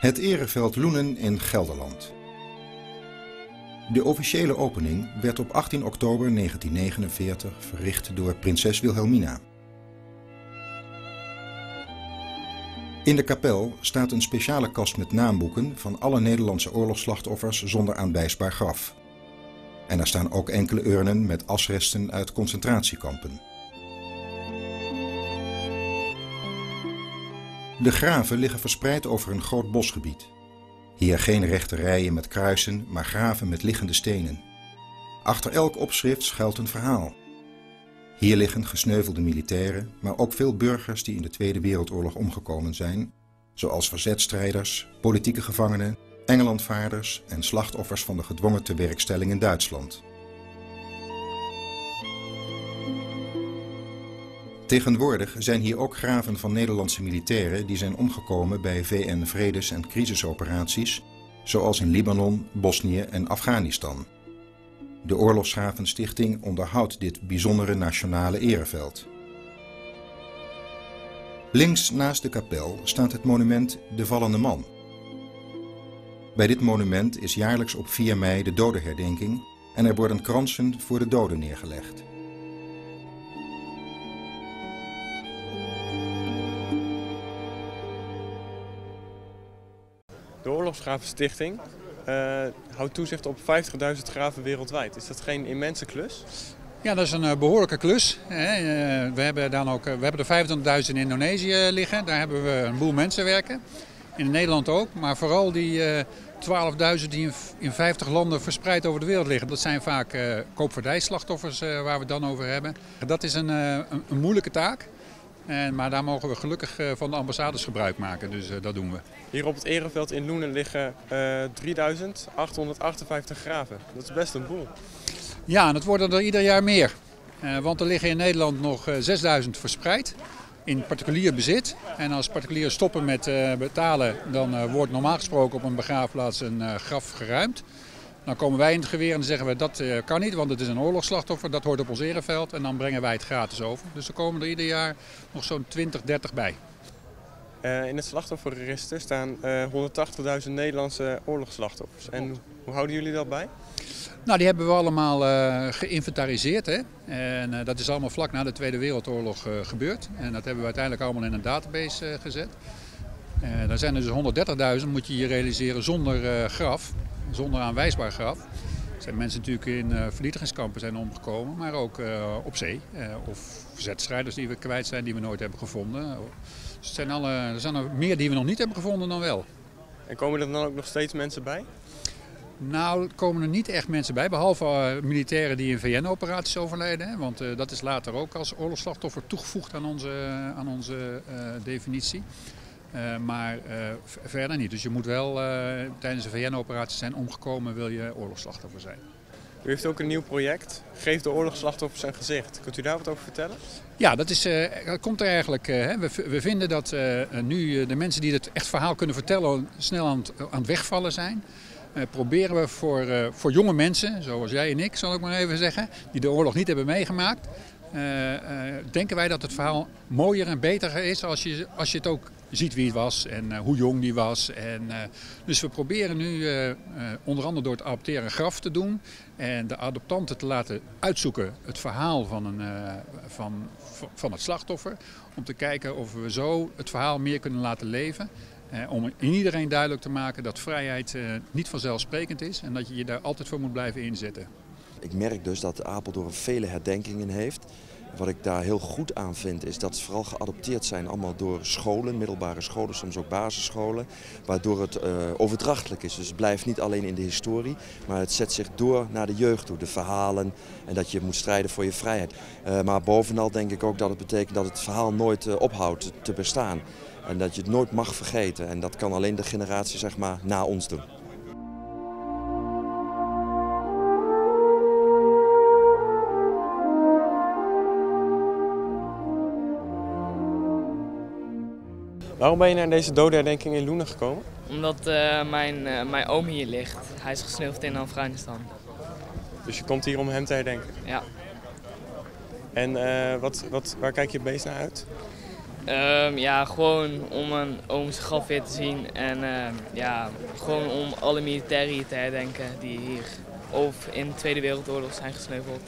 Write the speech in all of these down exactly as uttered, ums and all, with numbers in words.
Het Ereveld Loenen in Gelderland. De officiële opening werd op achttien oktober negentien negenenveertig verricht door prinses Wilhelmina. In de kapel staat een speciale kast met naamboeken van alle Nederlandse oorlogsslachtoffers zonder aanwijsbaar graf. En er staan ook enkele urnen met asresten uit concentratiekampen. De graven liggen verspreid over een groot bosgebied. Hier geen rechte rijen met kruisen, maar graven met liggende stenen. Achter elk opschrift schuilt een verhaal. Hier liggen gesneuvelde militairen, maar ook veel burgers die in de Tweede Wereldoorlog omgekomen zijn, zoals verzetstrijders, politieke gevangenen, Engelandvaarders en slachtoffers van de gedwongen tewerkstelling in Duitsland. Tegenwoordig zijn hier ook graven van Nederlandse militairen die zijn omgekomen bij V N-vredes- en crisisoperaties, zoals in Libanon, Bosnië en Afghanistan. De Oorlogsgravenstichting onderhoudt dit bijzondere nationale ereveld. Links naast de kapel staat het monument De Vallende Man. Bij dit monument is jaarlijks op vier mei de dodenherdenking en er worden kransen voor de doden neergelegd. De Oorlogsgravenstichting uh, houdt toezicht op vijftigduizend graven wereldwijd. Is dat geen immense klus? Ja, dat is een uh, behoorlijke klus. Hè. Uh, we hebben dan ook, uh, we hebben er vijfentwintigduizend in Indonesië liggen. Daar hebben we een boel mensen werken. In Nederland ook, maar vooral die uh, twaalfduizend die in, in vijftig landen verspreid over de wereld liggen. Dat zijn vaak uh, koopvaardijslachtoffers uh, waar we het dan over hebben. Dat is een, uh, een, een moeilijke taak. En, maar daar mogen we gelukkig uh, van de ambassades gebruik maken, dus uh, dat doen we. Hier op het Ereveld in Loenen liggen uh, drieduizend achthonderdachtenvijftig graven. Dat is best een boel. Ja, en het worden er ieder jaar meer. Uh, want er liggen in Nederland nog uh, zesduizend verspreid in particulier bezit. En als particulieren stoppen met uh, betalen, dan uh, wordt normaal gesproken op een begraafplaats een uh, graf geruimd. Dan komen wij in het geweer en zeggen we dat uh, kan niet, want het is een oorlogsslachtoffer, dat hoort op ons ereveld en dan brengen wij het gratis over. Dus er komen er ieder jaar nog zo'n twintig, dertig bij. Uh, in het slachtofferregister staan uh, honderdtachtigduizend Nederlandse oorlogsslachtoffers. En hoe houden jullie dat bij? Nou, die hebben we allemaal uh, geïnventariseerd. Hè? En uh, dat is allemaal vlak na de Tweede Wereldoorlog uh, gebeurd. En dat hebben we uiteindelijk allemaal in een database uh, gezet. Uh, daar zijn er dus honderddertigduizend, moet je je realiseren, zonder uh, graf. Zonder aanwijsbaar graf. Er zijn mensen natuurlijk in uh, vernietigingskampen zijn omgekomen, maar ook uh, op zee. Uh, of verzetstrijders die we kwijt zijn, die we nooit hebben gevonden. Dus het zijn alle, er zijn er meer die we nog niet hebben gevonden dan wel. En komen er dan ook nog steeds mensen bij? Nou, er komen er niet echt mensen bij, behalve uh, militairen die in V N-operaties overlijden. Hè, want uh, dat is later ook als oorlogsslachtoffer toegevoegd aan onze, aan onze uh, definitie. Uh, maar uh, verder niet. Dus je moet wel uh, tijdens een V N-operatie zijn omgekomen, wil je oorlogsslachtoffer zijn. U heeft ook een nieuw project, Geef de oorlogsslachtoffers een gezicht. Kunt u daar wat over vertellen? Ja, dat, is, uh, dat komt er eigenlijk. Uh, we, we vinden dat uh, nu de mensen die het echt verhaal kunnen vertellen snel aan het, aan het wegvallen zijn. Uh, proberen we voor, uh, voor jonge mensen, zoals jij en ik, zal ik maar even zeggen, die de oorlog niet hebben meegemaakt, uh, uh, denken wij dat het verhaal mooier en beter is als je, als je het ook ziet wie het was en uh, hoe jong die was. En, uh, dus we proberen nu uh, uh, onder andere door het adopteren een graf te doen en de adoptanten te laten uitzoeken het verhaal van, een, uh, van, van het slachtoffer. Om te kijken of we zo het verhaal meer kunnen laten leven. Uh, om in iedereen duidelijk te maken dat vrijheid uh, niet vanzelfsprekend is en dat je je daar altijd voor moet blijven inzetten. Ik merk dus dat Apeldoorn vele herdenkingen heeft. Wat ik daar heel goed aan vind is dat ze vooral geadopteerd zijn allemaal door scholen, middelbare scholen, soms ook basisscholen. Waardoor het uh, overdrachtelijk is. Dus het blijft niet alleen in de historie, maar het zet zich door naar de jeugd toe. De verhalen en dat je moet strijden voor je vrijheid. Uh, maar bovenal denk ik ook dat het betekent dat het verhaal nooit uh, ophoudt te, te bestaan. En dat je het nooit mag vergeten. En dat kan alleen de generatie zeg maar, na ons doen. Waarom ben je naar deze dodenherdenking in Loenen gekomen? Omdat uh, mijn, uh, mijn oom hier ligt. Hij is gesneuveld in Afghanistan. Dus je komt hier om hem te herdenken? Ja. En uh, wat, wat, waar kijk je het meest naar uit? Um, ja, gewoon om mijn ooms graf weer te zien en uh, ja, gewoon om alle militairen hier te herdenken die hier of in de Tweede Wereldoorlog zijn gesneuveld.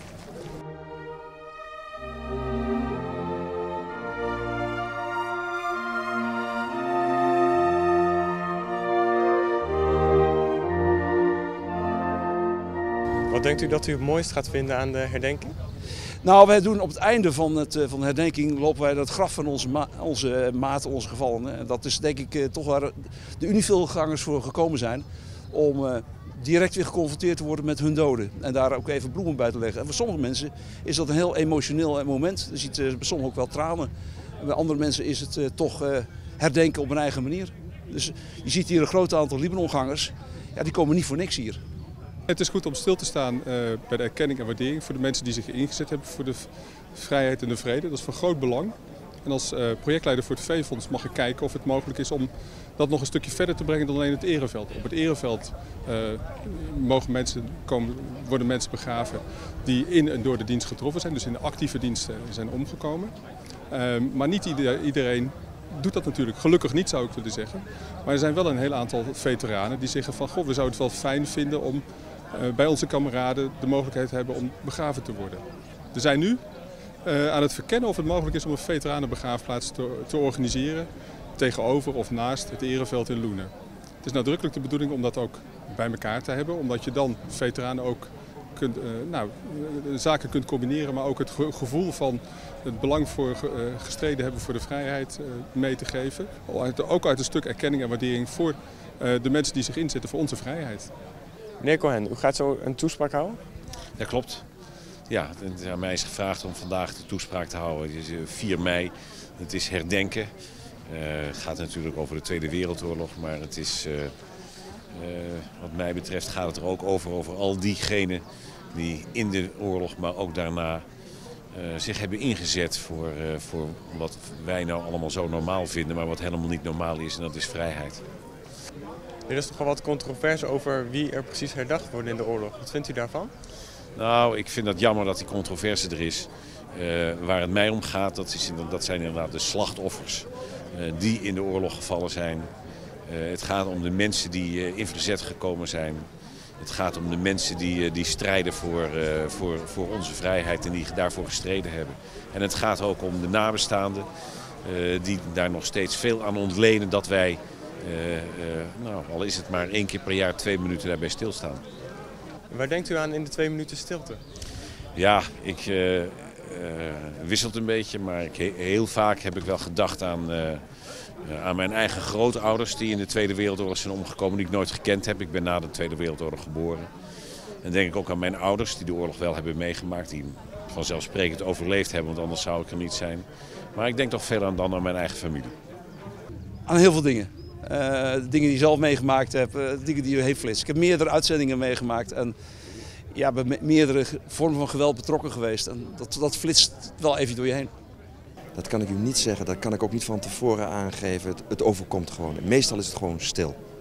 Wat denkt u dat u het mooist gaat vinden aan de herdenking? Nou, wij doen op het einde van, het, van de herdenking lopen wij dat graf van onze, ma onze maat, onze gevallenen. En dat is denk ik toch waar de Unifil-gangers voor gekomen zijn. Om uh, direct weer geconfronteerd te worden met hun doden. En daar ook even bloemen bij te leggen. En voor sommige mensen is dat een heel emotioneel moment. Je ziet uh, bij sommigen ook wel tranen. En bij andere mensen is het uh, toch uh, herdenken op een eigen manier. Dus je ziet hier een groot aantal Libanongangers. Ja, die komen niet voor niks hier. Het is goed om stil te staan uh, bij de erkenning en waardering voor de mensen die zich ingezet hebben voor de vrijheid en de vrede. Dat is van groot belang. En als uh, projectleider voor het V-fonds mag ik kijken of het mogelijk is om dat nog een stukje verder te brengen dan alleen het ereveld. Op het ereveld uh, mogen mensen komen, worden mensen begraven die in en door de dienst getroffen zijn, dus in de actieve dienst uh, zijn omgekomen. Uh, maar niet ieder, iedereen doet dat natuurlijk. Gelukkig niet, zou ik willen zeggen. Maar er zijn wel een heel aantal veteranen die zeggen van goh, we zouden het wel fijn vinden om uh, bij onze kameraden de mogelijkheid te hebben om begraven te worden. We zijn nu uh, aan het verkennen of het mogelijk is om een veteranenbegraafplaats te, te organiseren tegenover of naast het ereveld in Loenen. Het is nadrukkelijk de bedoeling om dat ook bij elkaar te hebben, omdat je dan veteranen ook kunt, uh, nou, zaken kunt combineren, maar ook het gevoel van het belang voor uh, gestreden hebben voor de vrijheid uh, mee te geven. Ook uit een stuk erkenning en waardering voor uh, de mensen die zich inzetten voor onze vrijheid. Meneer Cohen, u gaat zo een toespraak houden? Dat klopt. Ja, aan mij is gevraagd om vandaag de toespraak te houden. Het is vier mei, het is herdenken. Uh, het gaat natuurlijk over de Tweede Wereldoorlog, maar het is, uh, uh, wat mij betreft gaat het er ook over, over al diegenen die in de oorlog, maar ook daarna uh, zich hebben ingezet voor, uh, voor wat wij nou allemaal zo normaal vinden, maar wat helemaal niet normaal is, en dat is vrijheid. Er is toch wel wat controverse over wie er precies herdacht wordt in de oorlog. Wat vindt u daarvan? Nou, ik vind het jammer dat die controverse er is. Uh, waar het mij om gaat, dat, is, dat zijn inderdaad de slachtoffers uh, die in de oorlog gevallen zijn. Uh, het gaat om de mensen die uh, in verzet gekomen zijn. Het gaat om de mensen die, uh, die strijden voor, uh, voor, voor onze vrijheid en die daarvoor gestreden hebben. En het gaat ook om de nabestaanden uh, die daar nog steeds veel aan ontlenen dat wij, uh, uh, nou, al is het maar één keer per jaar, twee minuten daarbij stilstaan. Waar denkt u aan in de twee minuten stilte? Ja, ik uh, uh, wisselt een beetje, maar ik, heel vaak heb ik wel gedacht aan, uh, uh, aan mijn eigen grootouders die in de Tweede Wereldoorlog zijn omgekomen, die ik nooit gekend heb. Ik ben na de Tweede Wereldoorlog geboren. En denk ik ook aan mijn ouders die de oorlog wel hebben meegemaakt, die vanzelfsprekend overleefd hebben, want anders zou ik er niet zijn. Maar ik denk toch veel aan dan aan mijn eigen familie. Aan heel veel dingen. Uh, dingen die je zelf meegemaakt hebt, uh, dingen die je heeft flitst. Ik heb meerdere uitzendingen meegemaakt en ja, bij me meerdere vormen van geweld betrokken geweest. En dat, dat flitst wel even door je heen. Dat kan ik u niet zeggen, dat kan ik ook niet van tevoren aangeven. Het, het overkomt gewoon. Meestal is het gewoon stil.